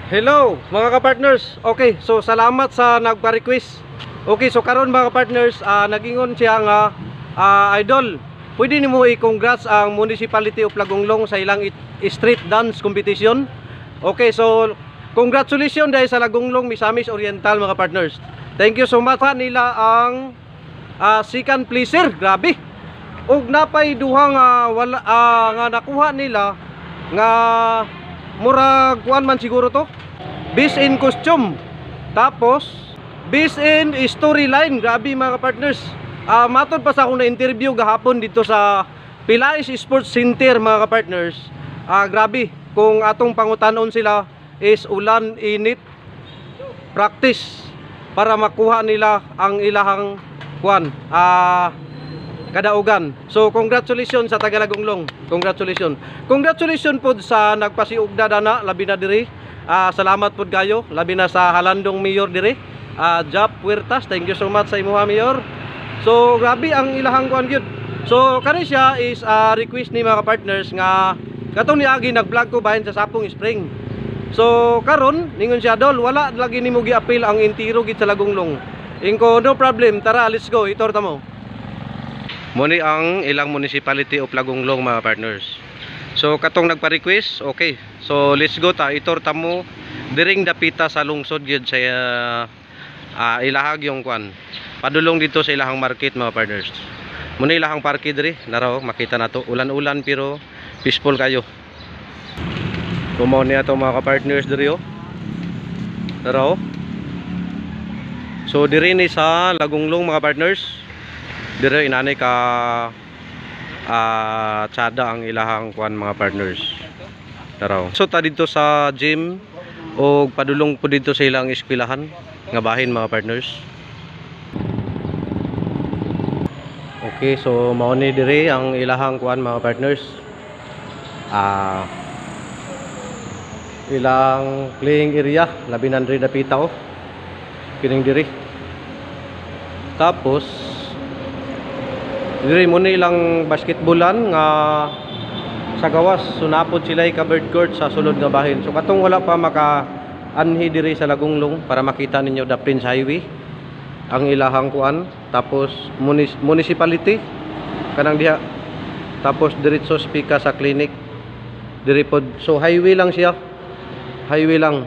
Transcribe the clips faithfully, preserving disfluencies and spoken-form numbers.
Hello mga ka-partners. Okay, so salamat sa nagpa-request. Okay, so karon mga ka-partners, uh, nagingon siya nga uh, idol, pwede nimo i-congrats ang Municipality of Lagonglong sa ilang street dance competition. Okay, so congratulations dahil sa Lagonglong Misamis Oriental mga partners. Thank you so much. Nila ang uh, second pleaser, grabe. Og napay duhang uh, wala uh, nga nakuha nila nga murag kuan man siguro to, based in costume, tapos based in storyline. Grabe mga partners. Uh, matod pa sa akong na-interview gahapon dito sa Pilais Sports Center mga partners. Uh, grabe, kung atong pangutanon sila is ulan, init, practice para makuha nila ang ilahang kuan ah uh, kadaugan. So congratulations sa taga Lagonglong. Congratulations. Congratulations po sa nagpasiugda dana labi na diri. Uh, salamat po kayo labi na sa halandong mayor diri. Uh, Jap Puertas, thank you so much sa imuha mayor. So grabe ang ilahang kuan gyud. So kani siya is uh, request ni mga partners nga katong niagi nag-vlog ko bahin sa Sapong Spring. So karon ningon siya dol wala lagi nimo gi-appeal ang intiro gid sa Lagonglong. Ingko no problem, tara let's go itor ta mo. Muni ang ilang Municipality of Lagonglong mga partners. So katong nagpa-request, okay. So let's go ta itor ta mo diring dapita sa lungsod gyud sa uh, uh, ilahag yung kwan. Padulong dito sa ilahang market mga partners. Muni ilahang parke diri, naraw makita nato ulan-ulan pero peaceful kayo. Kumaw niya to mga partners diri oh. Naraw. So diri ni sa Lagonglong mga partners. Dire inanay ka uh, tsada ang ilahang kuan mga partners. Taraw. So ta dito sa gym o padulong po dito sa ilang eskwelahan nga bahin mga partners. Okay, so mao ni dire ang ilahang kuan mga partners. Ah uh, ilang playing area labi nan ri dapita oh. Kining diri. Tapos diri mo ni ilang basketballan nga sa gawas sunapod sila covered court sa sulod nga bahin. So katong wala pa maka anhi diri sa Lagonglong para makita ninyo the Prince Highway ang ilahang kuan, tapos munis municipality kanang diha, tapos diretso spika sa clinic diri pod. So highway lang siya, highway lang.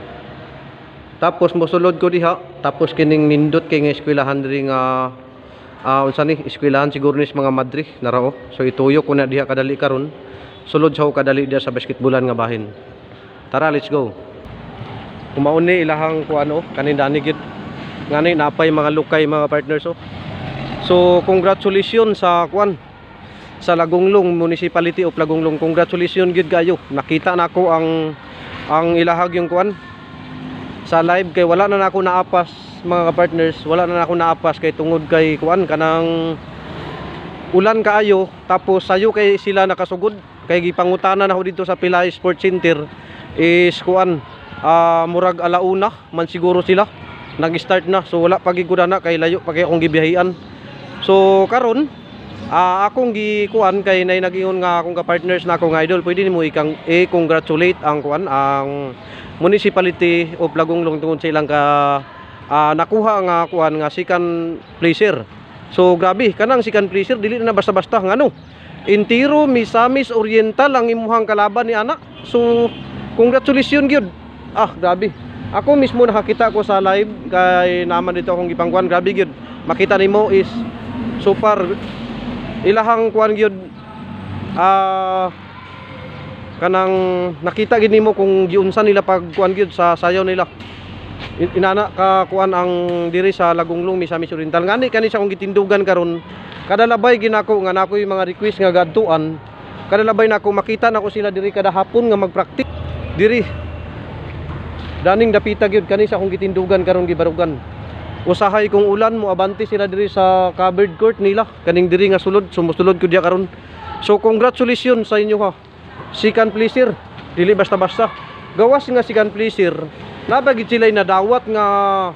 Tapos mosulod ko diha, tapos kining nindot kay nga eskwelahan diri nga Ah, uh, unsa ni eskwelahan siguro ni mga madri narao. So ituyo ko na diha kadali karon. Sulod sa kadali diha sa basketballan nga bahin. Tara, let's go. Kumaon ni ilahang kuano kanindani gid. Ngani napay mga lukay mga partners oh. So congratulations sa kuan sa Lagonglong Municipality of Lagonglong. Congratulations gid kayo. Nakita nako ang ang ilahag yung kuan sa live kay wala na nako naapas mga partners, wala na ako naapas kay tungod kay kuan kanang ulan kaayo, tapos sayo kay sila nakasugod kay gipangutanan ako dito sa Pilais Sports Center is kuan uh, murag alauna man siguro sila nag-start na. So wala pagiguda na kay layo pa kay akong gibiyahian. So karon uh, akong gikuan kay nay nagingon nga akong ka-partners na akong idol, pwede nimo ikang i-congratulate ang kuan ang Municipality of Lagonglong tungod sa ilang ka Uh, nakuha nga kuan nga second pleaser. So grabe kanang second pleaser dili na basta-basta ngano. Intiro Misamis Oriental ang imuhang kalaban ni ana. So congratulations gyud. Ah grabe. Ako mismo nakakita ko sa live kay naman dito akong gipangkuan, grabe gyud. Makita nimo is super ilahang kuan gyud. Ah uh, kanang nakita gid nimo kung giunsa nila pag kuan gyud sa sayaw nila. Inana ka kuan ang diri sa Lagonglong Misamis Oriental. Ngani kani sa akong gitindugan karon. Kada labay ginako nga nakoy mga request nga gadtuan. Kada labay nako makita nako sila diri kada hapon nga magpraktik diri. Daning dapita gyud kani sa akong gitindugan karon gibarugan. Usahay kung ulan mo abante sila diri sa covered court nila. Kaning diri nga sulod, sumusulod ko diya karon. So congratulations sa inyo ha. Second pleaser. Dili basta-basta. Gawas nga second pleaser. Nabagid sila na dawat nga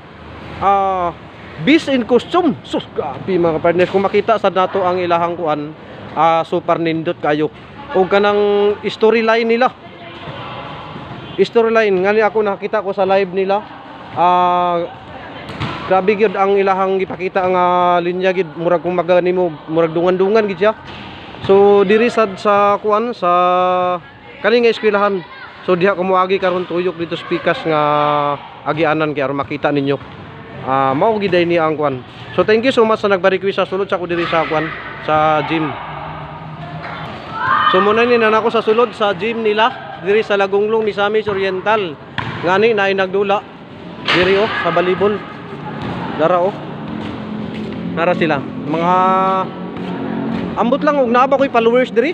uh, beast in costume. Sus, gabi mga partners. Kung makita sa nato ang ilahang kuan, uh, super nindot kayo. O kanang storyline nila. storyline ngani ako nakita ko sa live nila. Ah, grabe gyud ang ilahang gipakita nga linya gid, murag kung magani mo murag dungan-dungan gid siya. So diri sad sa kuan sa kani nga eskwelahan. So diha ko moagi karon tuyok dito sa pikas nga agianan kay aron makita ninyo. Ah, mao gid ni ang kuan. So thank you so much sa nagba-request sa sulod sa ko diri sa kuan sa gym. So muna ni na ako sa sulod sa gym nila diri sa Lagunglong ni Misamis Oriental. Ngani na nagdula diri oh sa balibol. Dara oh. Nara sila. Mga ambot lang og naaba ko'y followers diri.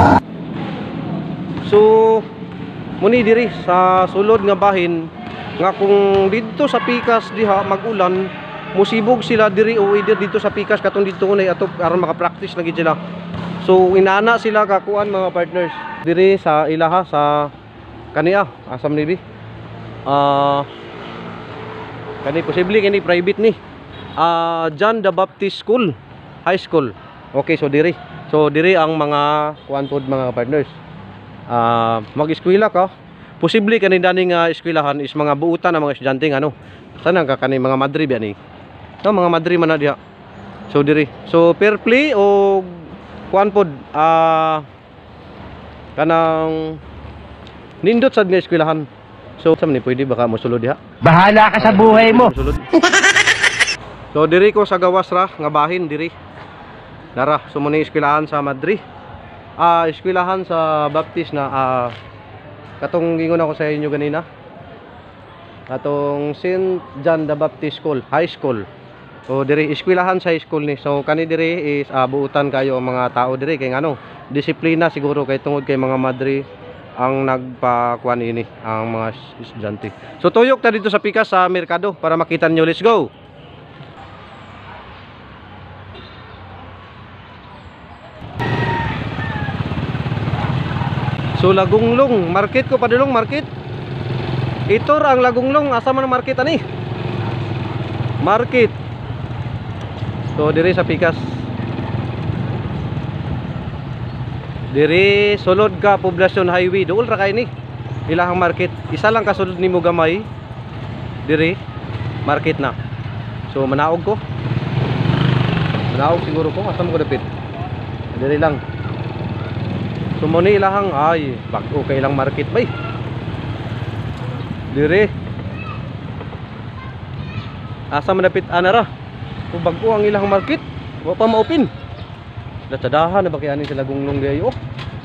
So muni diri sa sulod nga bahin nga kung dito sa pikas diha magulan musibog sila diri o either dito sa pikas katong dito unay ato aron maka-practice lagi sila. So inana sila kakuan mga partners diri sa ilaha sa kaniya asam ni bi. Ah uh, kani posible kani private ni. Ah uh, John the Baptist School, High School. Okay, so diri. So diri ang mga kuan pod mga partners. Ah uh, mag-eskwela ka. Posible kani daning uh, eskwelahan is mga buutan ng mga estudyante ano. Sana ka kani mga madri ba ni. No, mga madri man na diha. So diri. So fair play o kuan pod ah uh, kanang nindot sad nga eskwelahan. So sa man pwede baka mosulod diha. Bahala ka sa buhay mo. So diri ko sa gawas ra nga bahin diri. Dara, so muna eskwelahan sa Madri. Ah, uh, eskwelahan sa Baptist na ah uh, katong gingon ako sa inyo ganina. Katong Saint John the Baptist School, High School. So diri eskwelahan sa high school ni. So kani diri is uh, buutan kayo ang mga tao diri kay ngano, disiplina siguro kay tungod kay mga Madri ang nagpakuan ini ang mga estudyante. So tuyok ta dito sa pikas sa merkado para makita niyo. Let's go. So Lagunglong, market ko padulong market. Ito ang Lagunglong, asa man ang market ani? Market. So diri sa pikas. Diri sulod ka Poblacion Highway, duol ra kay ni. Ilahang market. Isa lang kasulod nimo gamay. Diri market na. So manaog ko. Manaog siguro ko, asa mo ko dapit. Diri lang. So muni ilahang ay bag-o kay ilang market bay. Dire. Asa manapit anara? Kung bag-o ang ilang market, wa pa ma-open. Latadahan na ba kay ani sila gunglong di ayo?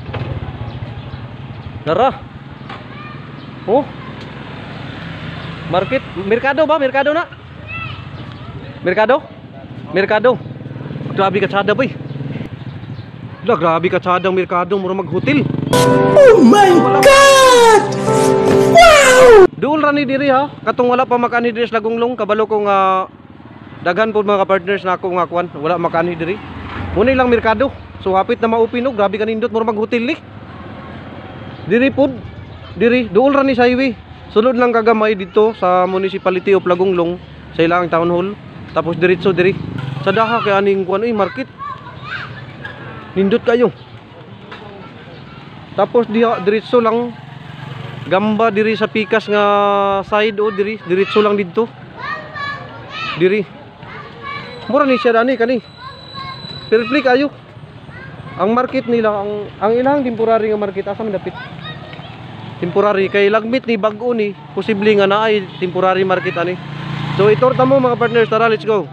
Dara. Oh. Market, merkado ba? Merkado na? Merkado? Merkado. Grabe ka tsada bay. Lah, grabe ka tsadang merkado mura mag-hotel. Oh my God! Wow! Duol ra ni diri ha. Katong wala pa makani diri sa Lagunglong, kabalo ko nga daghan pod mga partners na ako nga kuan, wala makani diri. Muna lang merkado. So hapit na maupin og grabe ka nindot mura mag-hotel ni. Diri pod, diri duol ra ni sa highway. Sulod lang kagamay dito sa municipality of Lagunglong sa ilang town hall. Tapos diretso diri. Sa daha kay aning kuan ay market. Nindot kayo. Tapos diha diretso lang gamba diri sa pikas nga side o diri diretso lang dito. Diri. Mura ni siya dani kani. Perfect kayo. Ang market nila ang ang ilang temporary nga market asa man dapit. Temporary kay lagmit ni bag-o ni posible nga naay temporary market ani. So itorta mo mga partners, tara let's go.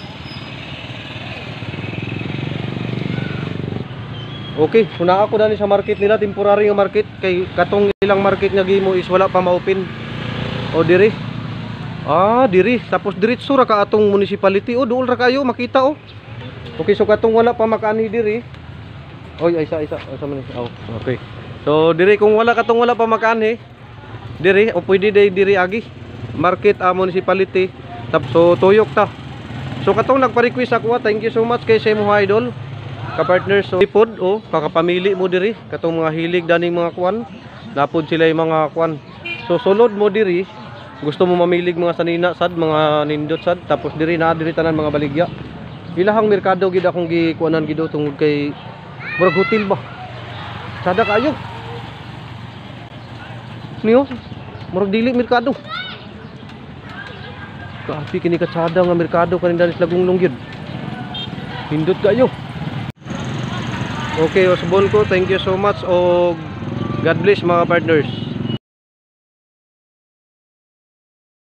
Okay, una ako dani sa market nila, temporary nga market kay katong ilang market nga gimo is wala pa ma-open. O diri. Ah, diri. Tapos diretso ra ka atong municipality. O duol ra kayo makita o. Okay, so katong wala pa makaani diri. Oy, isa isa isa man. Oh, okay. So diri kung wala katong wala pa makaani diri o pwede day diri agi. Market a uh, municipality. Tapos so tuyok ta. So katong nagpa-request ako, thank you so much kay sa imong idol. Ka-partners, so ipod o kakapamili mo diri katong mga hilig daning mga kwan, napod sila yung mga kwan. So sulod mo diri, gusto mo mamilig mga sanina sad, mga nindot sad, tapos diri na diri tanan mga baligya. Ilahang merkado gid akong gikuanan gido tungod kay murag hotel ba. Sada kayo. Niyo, murag dili merkado. Kapi kini katsada nga merkado kanin danis Lagonglong gyud. Hindot kayo. Okay, Osbon ko, thank you so much o God bless mga partners.